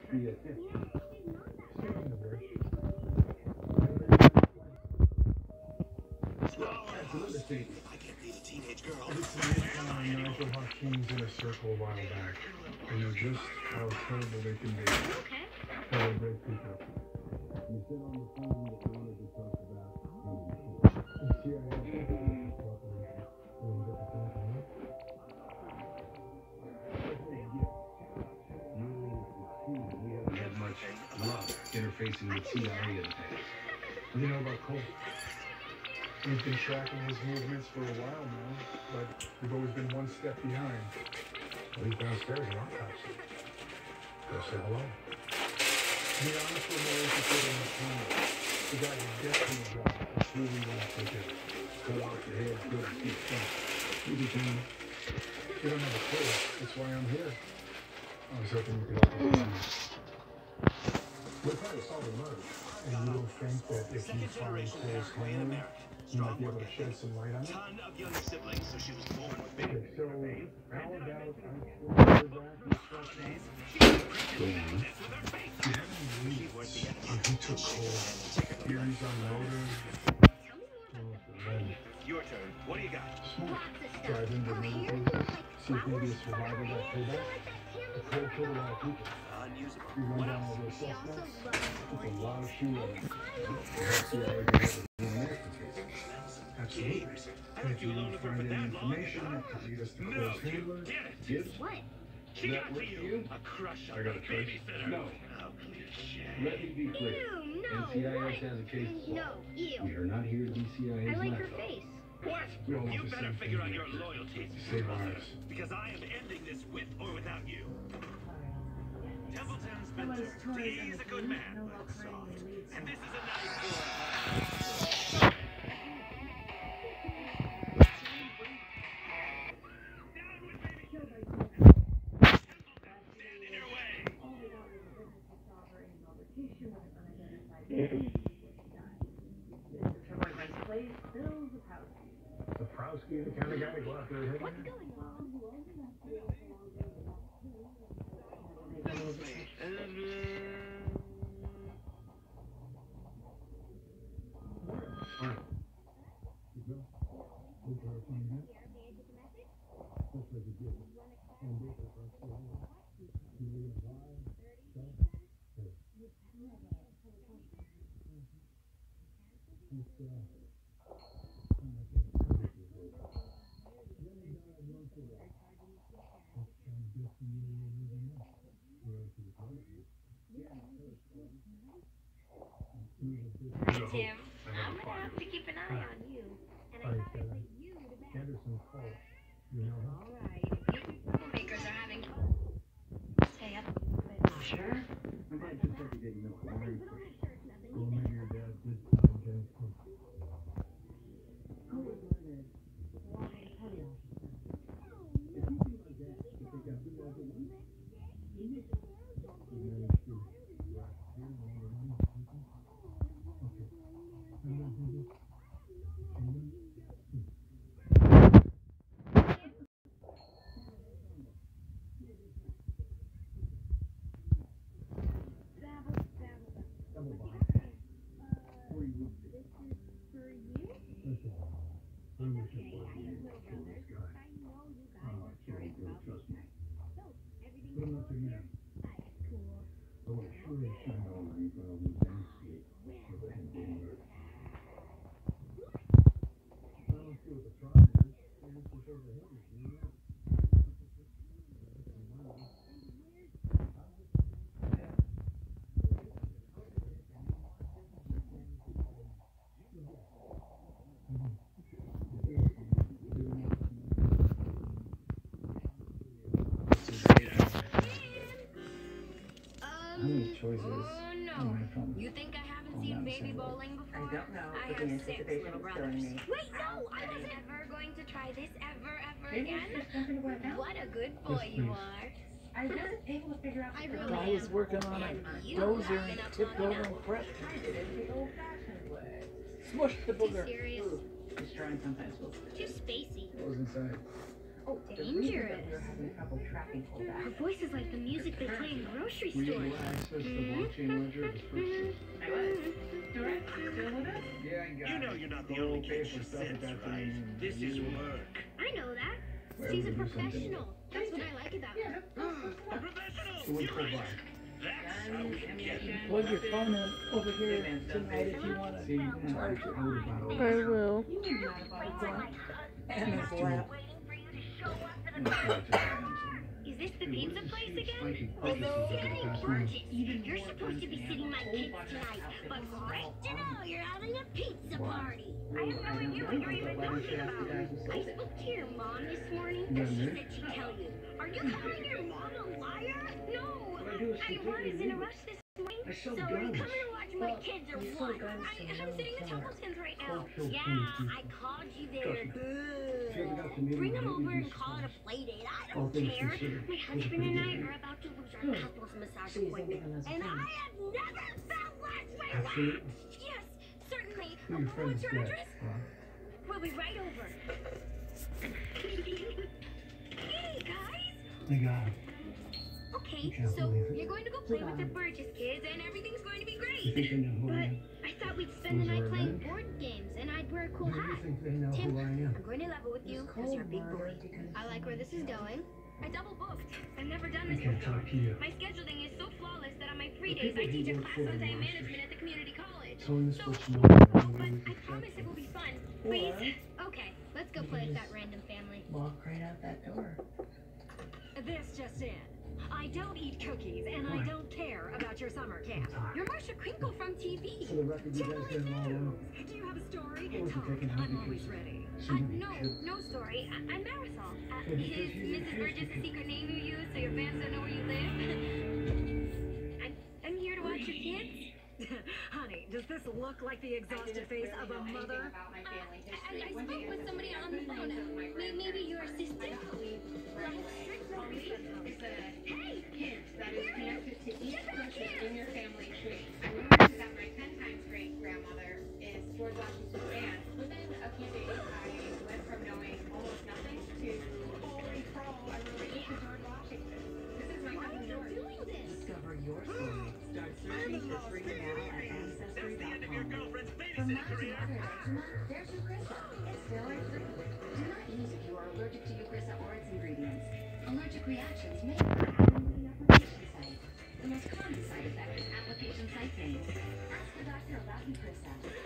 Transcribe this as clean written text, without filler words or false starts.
I can't be a teenage girl. Nigel Hawkins in a circle a while back. I know just how terrible they can be. Okay. They're great people. You said on the phone that you wanted to talk about we haven't had much luck interfacing with CIA in the past. What do you know about Cole? We've been tracking his movements for a while now, but we've always been one step behind. Well, he's downstairs in our house. Go say hello. To be honest, we're more interested in the camera. The guy who gets in the job is who we want to take it. Cut off your head, good, keep fun. You be down. You don't have a clue. That's why I'm here. I was hoping you could help us. We're trying to solve a murder. And you don't think that if you find Cole's home, you might be able to shed some light on it? Ton of young siblings, so she was born with big. Okay, so how about Go on. He took Cole. Theories on motive. Your turn. What do you got? Smart. Drive into many places. See if maybe a survivor got pulled out. The Cole killed a lot of people. Unusable. We run down all those suspects. It's a lot of shoe evidence. Absolutely. And if you don't find any information that could lead us to Cole's handler, Gibbs, What? She that got work for for you. you? A crush I on got a a choice. babysitter. No. Oh, cliche. Let me be clear. Ew, no. NCIS has a case. No, ew. We are not here to be CIA's I like her laptop. face. What? We all want You the better same figure thing out your here. loyalties. Save lives. Because I am ending this with or without you. Templeton's been through. He's a good man, but soft. And this is a nice boy. The kind of guy to go out there and hit him. Tim, I'm gonna have to keep an eye on you. And I thought I'd let you to back. Anderson Cole. You know him? Alright, if you troublemakers are having fun, stay up. But Sure. My dad just said he didn't know the word. Well, maybe your dad did find James Cole. Cole was murdered. Why? How do you know? If you think like that, you think I'm too old to know? Oh no. You think I haven't seen baby bowling before? I don't know, I but the have 6 anticipation little is brothers. killing me. Wait, no! I wasn't ever going to try this ever Maybe again. it's just something to work out. What a good boy you are. I wasn't able to figure out I the really guy am. was working on a You dozer have and been up tipped long over enough. and crushed. I did it the old-fashioned way. Smushed the Too booger. serious. Just trying sometimes. Too spacey. What was inside? Oh, the reason that we Dangerous. were having trouble tracking Kodak. Her voice is like the music they play in grocery Were you stores. able to access the blockchain ledger of his purchases? I was. Stuart, still with us? Yeah, I got You it. know you're not the The only whole kid paper she stuff sends, about the right? This is work. I know that. Well, She's a we'll do something. professional. That's what I like about her. A professional! So what's You're the right. buy? That's how we get it. Plug your phone in over here tonight if you want See, you to charge it. heard about all I will. You were mad about that. And his lap. Is this the pizza place again? Spiking This is purchases over the Danny past month. Burgess. You're supposed to be sitting my kids tonight, but right now you're having a pizza party. I have no idea what you're even talking about. I spoke to your mom this morning, and she said she'd tell you. Are you calling your mom a liar? No. I was in a rush this morning, so are you coming to watch my kids or what? I'm sitting in Templeton's right now. Yeah, I called you there. Good. Bring them over and call it a play date. I don't care. My husband and I are about to lose our couples massage appointment, and I have never felt less my life. Absolutely. Yes, certainly. Who your friend's What's your dead, address? huh? We'll be right over. Hey, guys. I got it. Okay, can't so believe it. you're going to go play with the Burgess kids, and everything's going to be You great. think they know who I But am? I thought we'd spend the Was there night a playing revenge? board games, and I'd wear a cool Who do you hat. think they know Tim, who I am? I'm going to level with you because you're a big boy. I like where this is going. I double booked. I've never done I this can't before. talk to you. My scheduling is so flawless that on my free The days I people teach a who work class for on the time masters. management at the community college. Telling us So, what you know no, about but the way we I can promise check it will it. be fun. Please? Okay, let's go play with that random family. Walk right out that door. This just in. I don't eat cookies, and I don't care about your summer camp. You're Marsha Crinkle from TV. For the record, you guys got it all wrong. Do you have a story? I wasn't Talk. taking her I'm always because ready. No story. I'm Marisol. Yeah, because Is you Mrs. didn't Burgess a because- secret name you use so your fans don't know where you live? I'm here to watch your kids. Honey, does this look like the exhausted face of a mother? I spoke with somebody on the phone. Maybe your assistant. Hey! Kids that is connected to each person in your family tree. I learned that my 10 times great grandmother is George Washington's aunt. Within a few days, I went from knowing almost nothing to holy crow, I'm related to George Washington. This is my cousin George. Discover your story. Start searching for free now at That's the end of your Ancestry.com. girlfriend's From babysitting now to career. Mother Next month, there's Eucrisa. It's filler-free. Do not use if you are allergic to Eucrisa or its ingredients. Allergic reactions may occur after the application site. The most common side effect is application site pain. Ask the doctor about Eucrisa.